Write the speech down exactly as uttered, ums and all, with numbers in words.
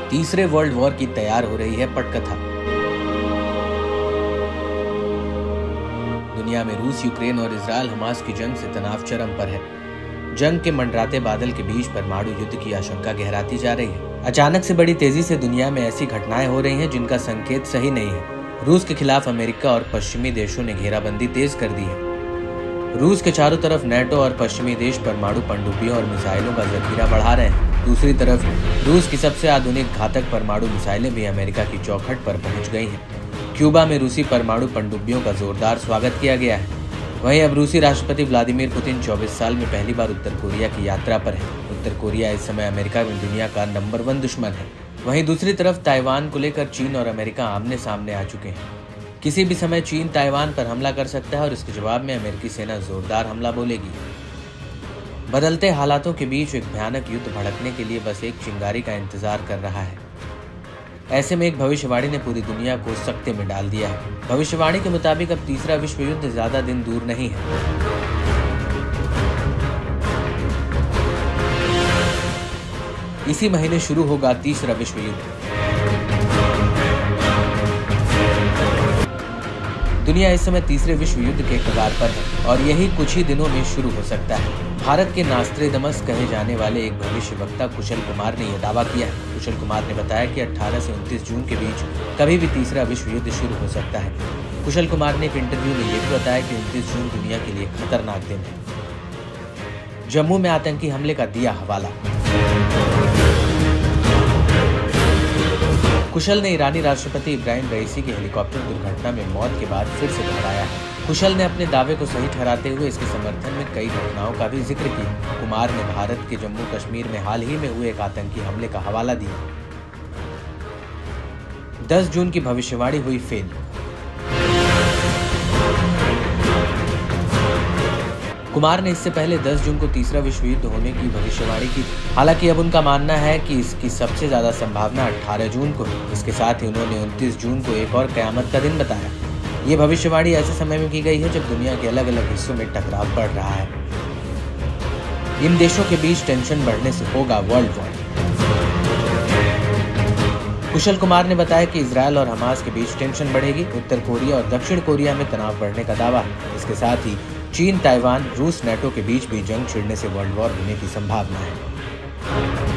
तीसरे world war की तैयार हो रही है पटकथा। दुनिया में रूस, यूक्रेन और इजराइल हमास की जंग से तनाव चरम पर है। जंग के मंडराते बादल के बीच परमाणु युद्ध की आशंका गहराती जा रही है। अचानक से बड़ी तेजी से दुनिया में ऐसी घटनाएं हो रही हैं जिनका संकेत सही नहीं है। रूस के खिलाफ अमेरिका और पश्चिमी देशों ने घेराबंदी तेज कर दी है। रूस के चारों तरफ नेटो और पश्चिमी देश परमाणु पनडुब्बियों और मिसाइलों का जखीरा बढ़ा रहे हैं। दूसरी तरफ रूस की सबसे आधुनिक घातक परमाणु मिसाइलें भी अमेरिका की चौखट पर पहुंच गई हैं। क्यूबा में रूसी परमाणु पनडुब्बियों का जोरदार स्वागत किया गया है। वहीं अब रूसी राष्ट्रपति व्लादिमीर पुतिन चौबीस साल में पहली बार उत्तर कोरिया की यात्रा पर है। उत्तर कोरिया इस समय अमेरिका में दुनिया का नंबर वन दुश्मन है। वहीं दूसरी तरफ ताइवान को लेकर चीन और अमेरिका आमने सामने आ चुके हैं। किसी भी समय चीन ताइवान पर हमला कर सकता है और इसके जवाब में अमेरिकी सेना जोरदार हमला बोलेगी। बदलते हालातों के बीच एक भयानक युद्ध भड़कने के लिए बस एक चिंगारी का इंतजार कर रहा है। ऐसे में एक भविष्यवाणी ने पूरी दुनिया को सकते में डाल दिया है। भविष्यवाणी के मुताबिक अब तीसरा विश्व युद्ध ज्यादा दिन दूर नहीं है। इसी महीने शुरू होगा तीसरा विश्व युद्ध। दुनिया इस समय तीसरे विश्व युद्ध के कगार पर है और यही कुछ ही दिनों में शुरू हो सकता है। भारत के नास्त्रेदमस कहे जाने वाले एक भविष्यवक्ता कुशल कुमार ने यह दावा किया है। कुशल कुमार ने बताया कि अठारह से उनतीस जून के बीच कभी भी तीसरा विश्व युद्ध शुरू हो सकता है। कुशल कुमार ने एक इंटरव्यू में यह भी बताया कि उनतीस जून दुनिया के लिए खतरनाक दिन है। जम्मू में आतंकी हमले का दिया हवाला। कुशल ने ईरानी राष्ट्रपति इब्राहिम रईसी की हेलीकॉप्टर दुर्घटना में मौत के बाद फिर से दोहराया है। कुशल ने अपने दावे को सही ठहराते हुए इसके समर्थन में कई घटनाओं का भी जिक्र किया। कुमार ने भारत के जम्मू कश्मीर में हाल ही में हुए एक आतंकी हमले का हवाला दिया। दस जून की भविष्यवाणी हुई फेल। कुमार ने इससे पहले दस जून को तीसरा विश्व युद्ध होने की भविष्यवाणी की। हालांकि अब उनका मानना है कि इसकी सबसे ज्यादा संभावना अठारह जून को है। इसके साथ ही उन्होंने उनतीस जून को एक और कयामत का दिन बताया। ये भविष्यवाणी ऐसे समय में की गई है जब दुनिया के अलग अलग हिस्सों में टकराव बढ़ रहा है। इन देशों के बीच टेंशन बढ़ने से होगा वर्ल्ड वॉर। कुशल कुमार ने बताया कि इजराइल और हमास के बीच टेंशन बढ़ेगी। उत्तर कोरिया और दक्षिण कोरिया में तनाव बढ़ने का दावा है। इसके साथ ही चीन, ताइवान, रूस, नेटो के बीच भी जंग छिड़ने से वर्ल्ड वॉर होने की संभावना है।